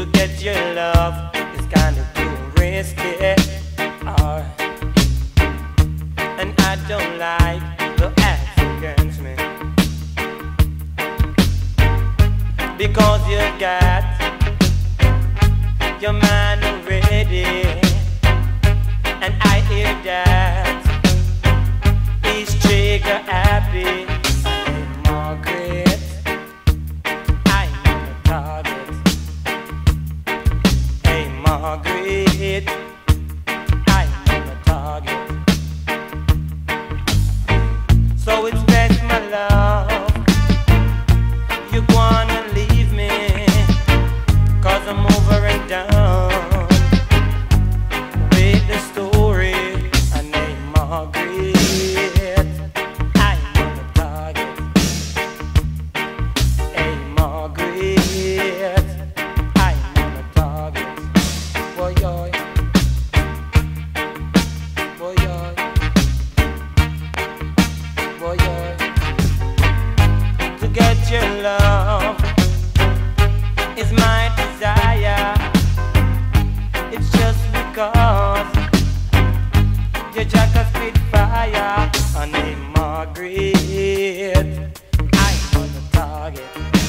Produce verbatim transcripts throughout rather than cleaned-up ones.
To get your love is kinda too risky. Uh, and I don't like the acts against me, because you got your mind already, and I hear that he's trigger happy. Hey, Margaret, I'm the target. Hey, Margaret, I'm the target. So it's best, my love, you wanna leave me, 'cause I'm over and done with the story. I name Margaret, I'm the target. Hey, Margaret, I'm the target. Boy, boy, boy, boy, boy. To get your love is my desire. It's just because you're just a spitfire. I name Margaret, I'm on the target.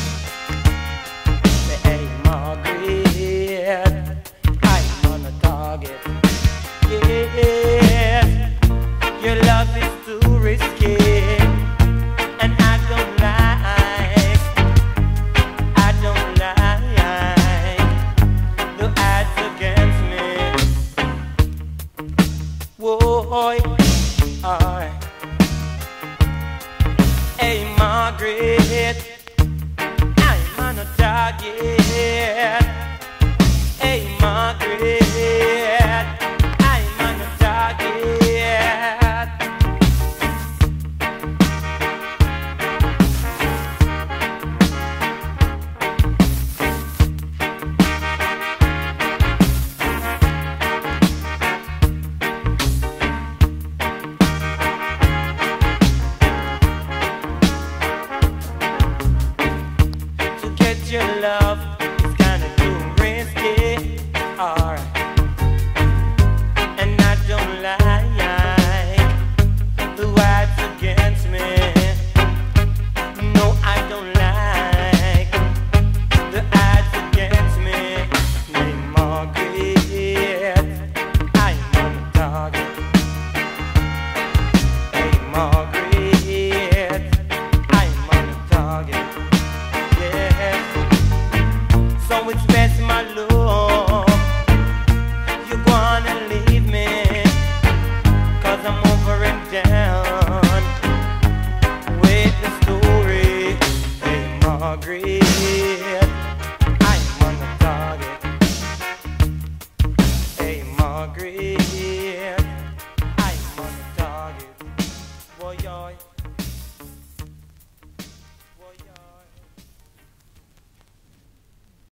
Say, hey, Margaret, I'm on the target. Yes, your love is too risky, and I don't like, I don't like the odds against me. Whoa, I, hey, Margaret, I'm on a target. Hey, Margaret, I'm on a target. To get your love is kinda too risky. Alright. And I don't like the odds against me. No, I don't like the odds against me. Name Margaret, I'm on the target. Hey, Margaret, I'm on the target. Yeah. So it's best, my love, you wanna leave me, 'cause I'm over and down with the story. Hey, Margaret, I'm on the target. Hey, Margaret.